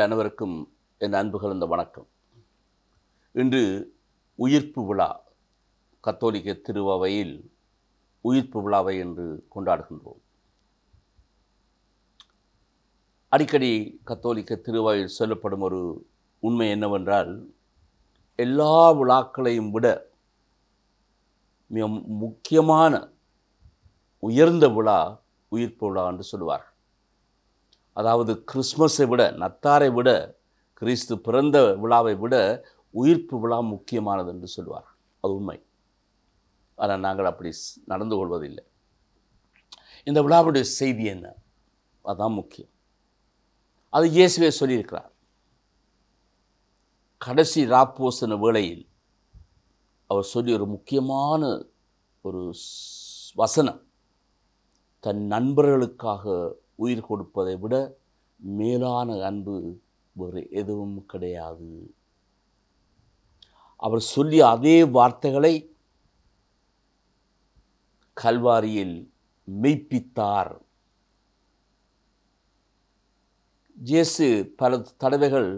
அனைவருக்கும் என் அன்பு கலந்த வணக்கம். இன்று உயிர்ப்பு விழா. கத்தோலிக்க திருவையில் உயிர்ப்பு விழாவை என்று கொண்டாடுகின்றோம். அடிக்கடி கத்தோலிக்க திருவையில் சொல்லப்படும் ஒரு உண்மை என்னவென்றால், எல்லா விழாக்களையும் விட மிக முக்கியமான உயர்ந்த விழா உயிர்ப்பு விழா என்று சொல்லுவார். அதாவது கிறிஸ்மஸை விட, நத்தாரை விட, கிறிஸ்து பிறந்த விழாவை விட உயிர்ப்பு விழா முக்கியமானது என்று சொல்லுவார். அது உண்மை. ஆனால் நாங்கள் அப்படி நடந்து கொள்வதில்லை. இந்த விழாவுடைய செய்தி என்ன? அதுதான் முக்கியம். அது இயேசுவே சொல்லியிருக்கிறார். கடைசி ராப்போசன வேளையில் அவர் சொல்லி ஒரு முக்கியமான ஒரு வசனம், தன் நண்பர்களுக்காக உயிர் கொடுப்பதை விட மேலான அன்பு வேறு எதுவும் கிடையாது. அவர் சொல்லிய அதே வார்த்தைகளை கல்வாரியில் மெய்ப்பித்தார். இயேசு பல தடவைகள்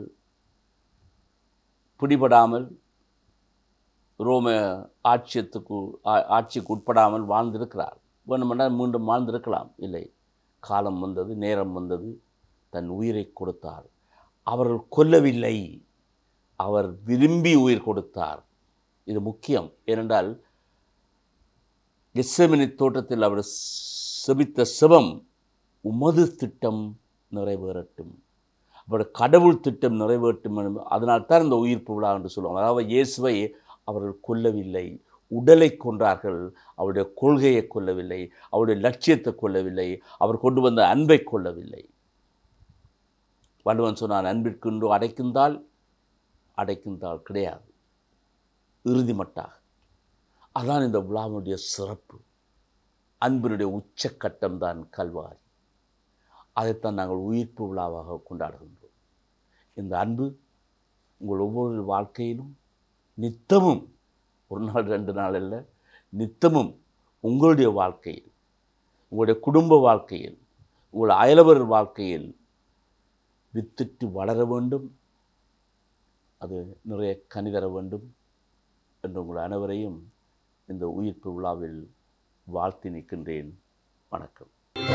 பிடிபடாமல், ரோம ஆட்சிக்கு உட்படாமல் வாழ்ந்திருக்கிறார். வேண்டுமென்றால் மீண்டும் வாழ்ந்திருக்கலாம். இல்லை, காலம் வந்தது, நேரம் வந்தது, தன் உயிரை கொடுத்தார். அவர்கள் கொல்லவில்லை, அவர் விரும்பி உயிர் கொடுத்தார். இது முக்கியம். ஏனென்றால் கெத்செமனே தோட்டத்தில் அவர் செபித்த செபம், உமது திட்டம் நிறைவேறட்டும், அவருடைய கடவுள் திட்டம் நிறைவேற்றும். அதனால்தான் இந்த உயிர்ப்பு விழா என்று சொல்லுவாங்க. அதாவது இயேசுவை அவர்கள் கொல்லவில்லை, உடலை கொன்றார்கள். அவருடைய கொள்கையை கொல்லவில்லை, அவருடைய லட்சியத்தை கொல்லவில்லை, அவர் கொண்டு வந்த அன்பை கொல்லவில்லை. வள்ளுவன் சொன்னான், அன்பிற்குண்டு அடைக்குந்தால் கிடையாது, இறுதிமட்டாக. அதான் இந்த விழாவுடைய சிறப்பு. அன்பினுடைய உச்சக்கட்டம்தான் கல்வாரி. அதைத்தான் நாங்கள் உயிர்ப்பு விழாவாக கொண்டாடுகின்றோம். இந்த அன்பு உங்கள் ஒவ்வொரு வாழ்க்கையிலும் நித்தமும், ஒரு நாள் 2 நாள் அல்ல, நித்தமும் உங்களுடைய வாழ்க்கையில், உங்களுடைய குடும்ப வாழ்க்கையில், உங்கள் அயலவர் வாழ்க்கையில் வித்திட்டு வளர வேண்டும். அது நிறைய கனி தர வேண்டும் என்று உங்கள் அனைவரையும் இந்த உயிர்ப்பு விழாவில் வாழ்த்தி நிற்கின்றேன். வணக்கம்.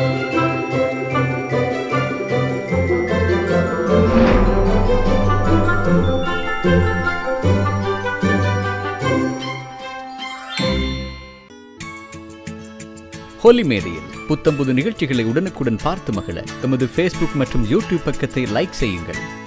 ஹோலி மேடையில் புத்தம்புது நிகழ்ச்சிகளை உடனுக்குடன் பார்த்து மகிழ எமது ஃபேஸ்புக் மற்றும் யூடியூப் பக்கத்தை லைக் செய்யுங்கள்.